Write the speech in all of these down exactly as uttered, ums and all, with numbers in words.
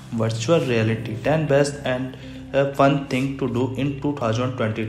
Virtual reality ten best and a fun thing to do in two thousand twenty.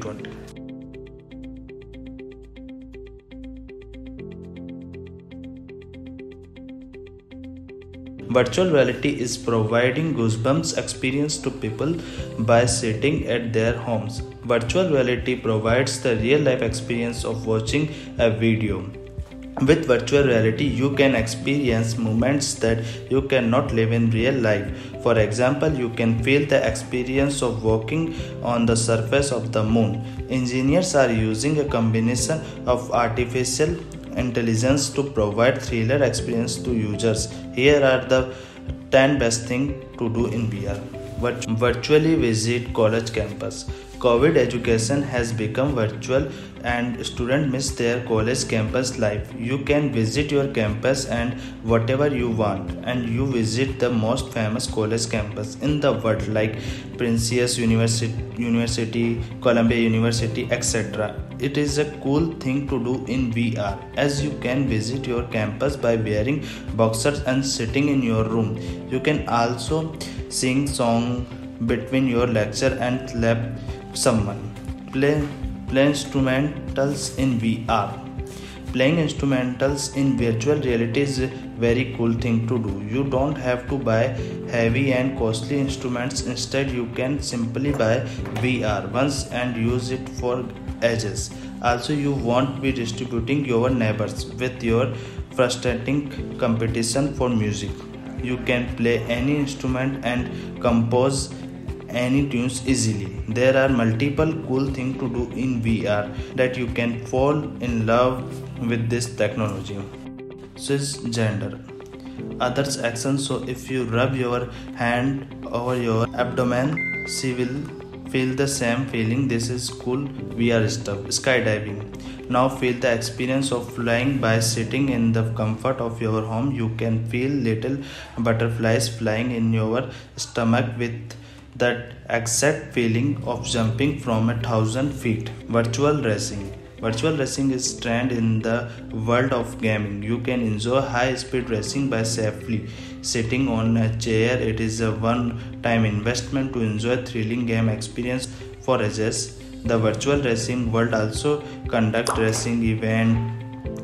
Virtual reality is providing goosebumps experience to people by sitting at their homes. Virtual reality provides the real life experience of watching a video. With virtual reality, you can experience moments that you cannot live in real life. For example, you can feel the experience of walking on the surface of the moon. Engineers are using a combination of artificial intelligence to provide thriller experience to users. Here are the ten best things to do in V R. Virtually visit college campus. COVID education has become virtual and students miss their college campus life. You can visit your campus and whatever you want, and you visit the most famous college campus in the world like Princeton University, University, Columbia University, et cetera. It is a cool thing to do in V R as you can visit your campus by wearing boxers and sitting in your room. You can also sing song between your lecture and clap someone. Play play instrumentals in V R. Playing instrumentals in virtual reality is a very cool thing to do. You don't have to buy heavy and costly instruments. Instead, you can simply buy V R once and use it for ages. Also, you won't be distributing your neighbors with your frustrating competition for music. You can play any instrument and compose any tunes easily. There are multiple cool things to do in V R that you can fall in love with this technology. Cisgender. Others action. So if you rub your hand over your abdomen, she will feel the same feeling. This is cool V R stuff. Skydiving. Now feel the experience of flying by sitting in the comfort of your home. You can feel little butterflies flying in your stomach with that exact feeling of jumping from a thousand feet. Virtual racing. Virtual racing is trend in the world of gaming. You can enjoy high-speed racing by safely sitting on a chair. It is a one-time investment to enjoy thrilling game experience for ages. The virtual racing world also conduct racing event,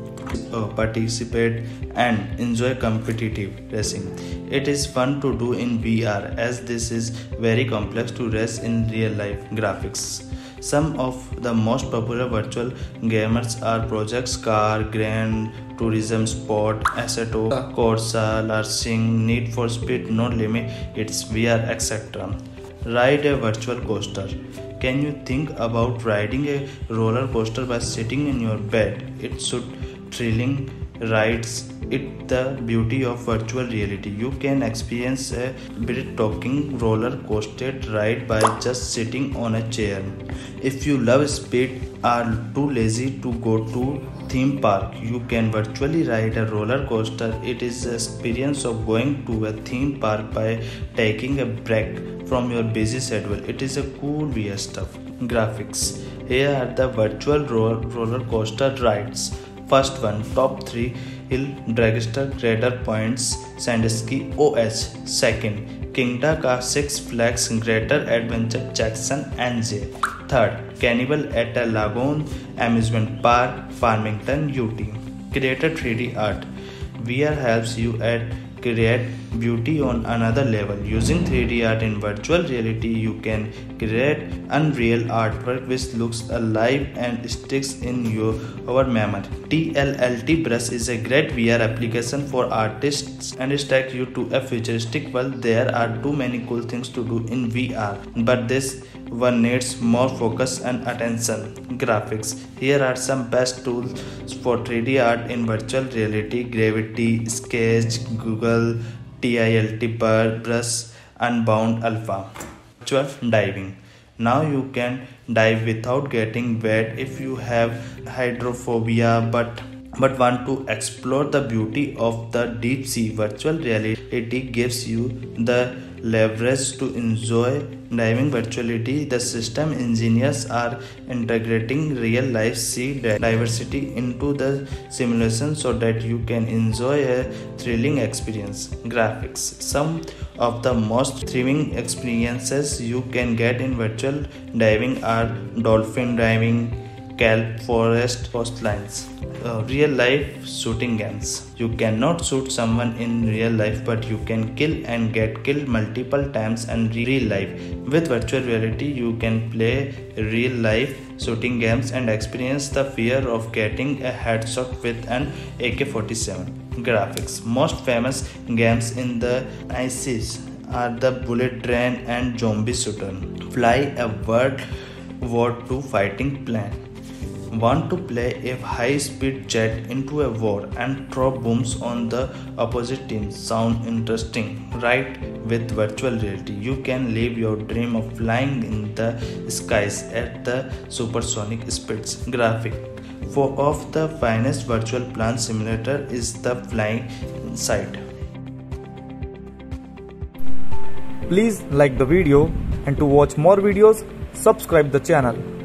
uh, participate and enjoy competitive racing. It is fun to do in V R as this is very complex to race in real life. Graphics. Some of the most popular virtual gamers are Project Car, Gran Turismo Sport, Assetto Corsa, Racing, Need for Speed, No Limit, It's V R, et cetera. Ride a virtual coaster. Can you think about riding a roller coaster by sitting in your bed? It should thrilling rides. It the beauty of virtual reality. You can experience a breathtaking roller coaster ride by just sitting on a chair. If you love speed, are too lazy to go to theme park, you can virtually ride a roller coaster. It is the experience of going to a theme park by taking a break from your busy schedule. It is a cool V R stuff. Graphics. Here are the virtual ro- roller coaster rides. First one, top three, Hill Dragster Crater Points, Sandusky O H. Second, Kingda Ka Six Flags Greater Adventure Jackson N J. Third, Cannibal at a Lagoon Amusement Park, Farmington, U T. Creator three D art. V R helps you at create beauty on another level. Using three D art in virtual reality, you can create unreal artwork which looks alive and sticks in your our memory. T L L T Brush is a great V R application for artists and it takes you to a futuristic world. There are too many cool things to do in V R, but this one needs more focus and attention. Graphics. Here are some best tools for three D art in virtual reality: Gravity, Sketch, Google, Tilt Brush, Unbound Alpha. Virtual diving. Now you can dive without getting wet if you have hydrophobia but but want to explore the beauty of the deep sea. Virtual reality gives you the leverage to enjoy diving virtuality. The system engineers are integrating real life sea diversity into the simulation so that you can enjoy a thrilling experience. Graphics. Some of the most thrilling experiences you can get in virtual diving are dolphin diving, kelp forest coastlines, uh, real life shooting games. You cannot shoot someone in real life, but you can kill and get killed multiple times in real life. With virtual reality, you can play real life shooting games and experience the fear of getting a headshot with an A K forty-seven. Graphics. Most famous games in the nineties are the Bullet Train and Zombie Shooter. Fly a World War Two fighting plane. Want to play a high-speed jet into a war and throw bombs on the opposite team? Sound interesting, right? With virtual reality, you can live your dream of flying in the skies at the supersonic speeds. Graphic. For of the finest virtual plant simulator is the Flying Sight. Please like the video, and to watch more videos, subscribe the channel.